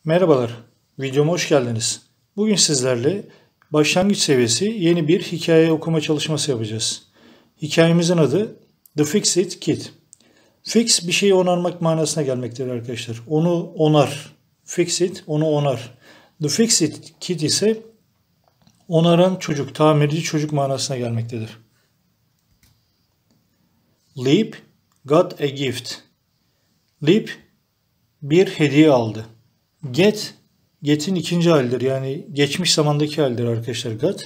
Merhabalar, videoma hoş geldiniz. Bugün sizlerle başlangıç seviyesi yeni bir hikaye okuma çalışması yapacağız. Hikayemizin adı The Fix-It Kid. Fix bir şeyi onarmak manasına gelmektedir arkadaşlar. Onu onar. Fix-It onu onar. The Fix-It Kid ise onaran çocuk, tamirci çocuk manasına gelmektedir. Leap got a gift. Leap bir hediye aldı. Get'in ikinci halidir. Yani geçmiş zamandaki halidir arkadaşlar got.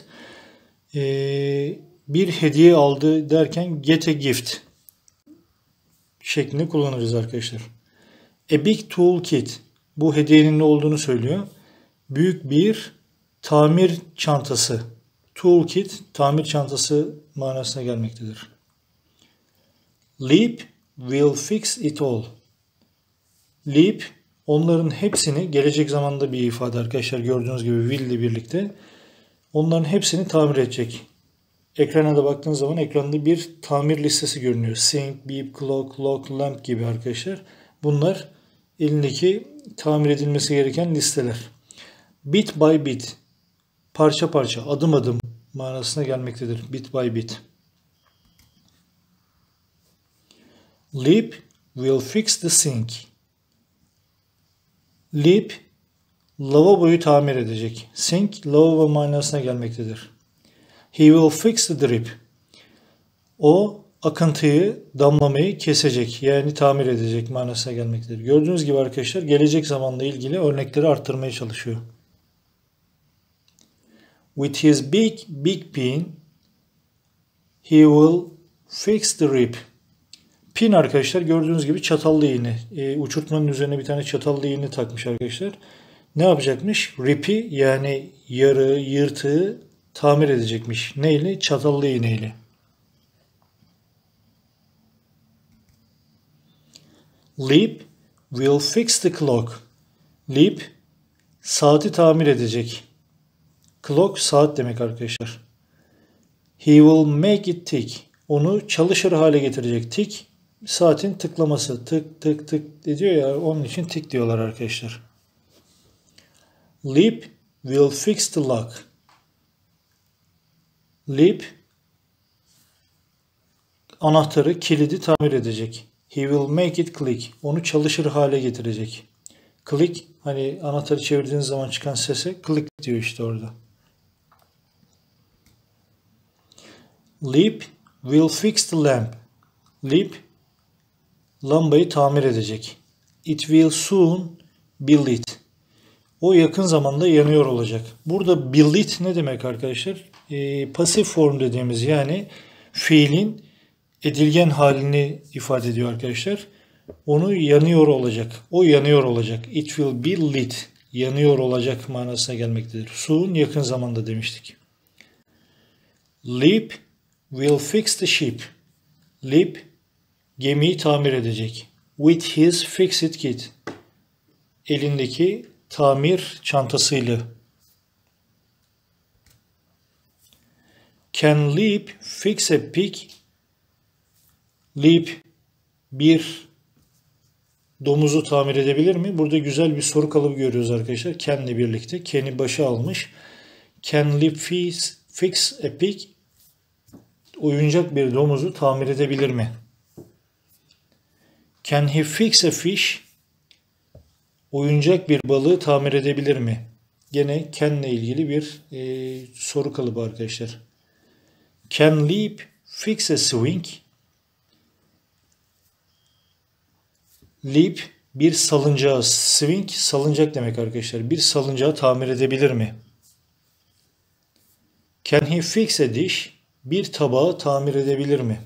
Bir hediye aldı derken get a gift şeklinde kullanırız arkadaşlar. A big tool kit. Bu hediyenin ne olduğunu söylüyor. Büyük bir tamir çantası. Tool kit, tamir çantası manasına gelmektedir. Leap will fix it all. Leap onların hepsini, gelecek zamanda bir ifade arkadaşlar, gördüğünüz gibi will ile birlikte onların hepsini tamir edecek. Ekrana da baktığınız zaman ekranda bir tamir listesi görünüyor. Sink, beep, clock, lock, lamp gibi arkadaşlar. Bunlar elindeki tamir edilmesi gereken listeler. Bit by bit, parça parça, adım adım manasına gelmektedir. Bit by bit. Leap will fix the sink. Leap lavaboyu tamir edecek. Sink lavabo manasına gelmektedir. He will fix the drip. O akıntıyı, damlamayı kesecek. Yani tamir edecek manasına gelmektedir. Gördüğünüz gibi arkadaşlar gelecek zamanla ilgili örnekleri arttırmaya çalışıyor. With his big pin he will fix the rip. Pin arkadaşlar gördüğünüz gibi çatallı iğne. Uçurtmanın üzerine bir tane çatallı iğne takmış arkadaşlar. Ne yapacakmış? Rip'i yani yarığı, yırtığı tamir edecekmiş. Neyle? Çatallı iğneyle. Leap will fix the clock. Leap saati tamir edecek. Clock saat demek arkadaşlar. He will make it tick. Onu çalışır hale getirecek. Tick saatin tıklaması. Tık tık tık ediyor ya, onun için tick diyorlar arkadaşlar. Leap will fix the lock. Leap anahtarı, kilidi tamir edecek. He will make it click. Onu çalışır hale getirecek. Click hani anahtarı çevirdiğiniz zaman çıkan sese click diyor işte orada. Leap will fix the lamp. Leap lambayı tamir edecek. It will soon be lit. O yakın zamanda yanıyor olacak. Burada be lit ne demek arkadaşlar? Pasif form dediğimiz yani fiilin edilgen halini ifade ediyor arkadaşlar. Onu yanıyor olacak. O yanıyor olacak. It will be lit. Yanıyor olacak manasına gelmektedir. Soon yakın zamanda demiştik. Leap will fix the ship. Leap gemiyi tamir edecek. With his fix-it kit. Elindeki tamir çantasıyla. Can Leap fix a pig? Leap bir domuzu tamir edebilir mi? Burada güzel bir soru kalıbı görüyoruz arkadaşlar. Can'le birlikte. Can'i başa almış. Can Leap fix a pig? Oyuncak bir domuzu tamir edebilir mi? Can he fix a fish? Oyuncak bir balığı tamir edebilir mi? Gene can'le ilgili bir soru kalıbı arkadaşlar. Can Leap fix a swing? Leap bir salıncağı, swing salıncak demek arkadaşlar. Bir salıncağı tamir edebilir mi? Can he fix a dish? Bir tabağı tamir edebilir mi?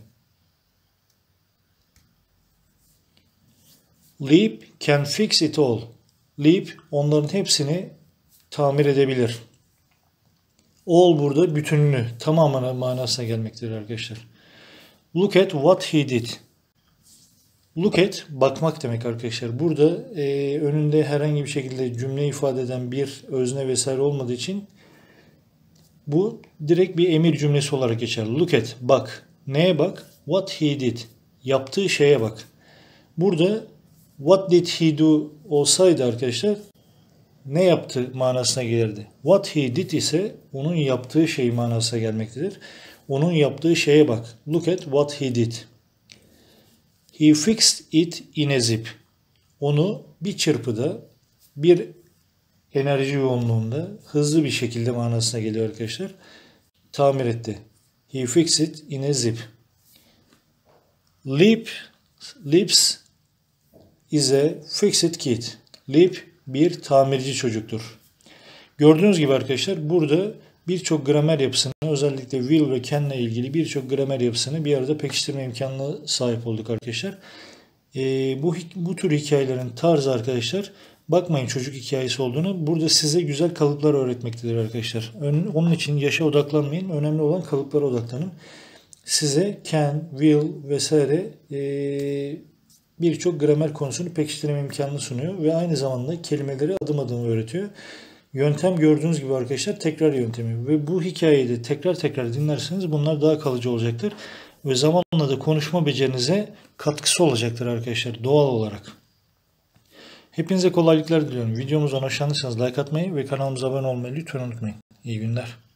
Leap can fix it all. Leap onların hepsini tamir edebilir. All burada bütününü, tamamına manasına gelmektedir arkadaşlar. Look at what he did. Look at bakmak demek arkadaşlar. Burada önünde herhangi bir şekilde cümle ifade eden bir özne vesaire olmadığı için bu direkt bir emir cümlesi olarak geçer. Look at bak. Neye bak? What he did. Yaptığı şeye bak. Burada what did he do olsaydı arkadaşlar ne yaptı manasına gelirdi. What he did ise onun yaptığı şey manasına gelmektedir. Onun yaptığı şeye bak. Look at what he did. He fixed it in a zip. Onu bir çırpıda, bir enerji yoğunluğunda, hızlı bir şekilde manasına geliyor arkadaşlar. Tamir etti. He fixed it in a zip. Lips is a fixed kid. Lip bir tamirci çocuktur. Gördüğünüz gibi arkadaşlar burada birçok gramer yapısını, özellikle will ve can ile ilgili birçok gramer yapısını bir arada pekiştirme imkanına sahip olduk arkadaşlar. Bu tür hikayelerin tarzı arkadaşlar, bakmayın çocuk hikayesi olduğunu, burada size güzel kalıplar öğretmektedir arkadaşlar. Onun için yaşa odaklanmayın. Önemli olan kalıplara odaklanın. Size can, will vesaire birçok gramer konusunu pekiştirme imkanını sunuyor ve aynı zamanda kelimeleri adım adım öğretiyor. Yöntem gördüğünüz gibi arkadaşlar tekrar yöntemi ve bu hikayeyi de tekrar tekrar dinlerseniz bunlar daha kalıcı olacaktır ve zamanla da konuşma becerinize katkısı olacaktır arkadaşlar doğal olarak. Hepinize kolaylıklar diliyorum. Videomuzdan hoşlandıysanız like atmayı ve kanalımıza abone olmayı lütfen unutmayın. İyi günler.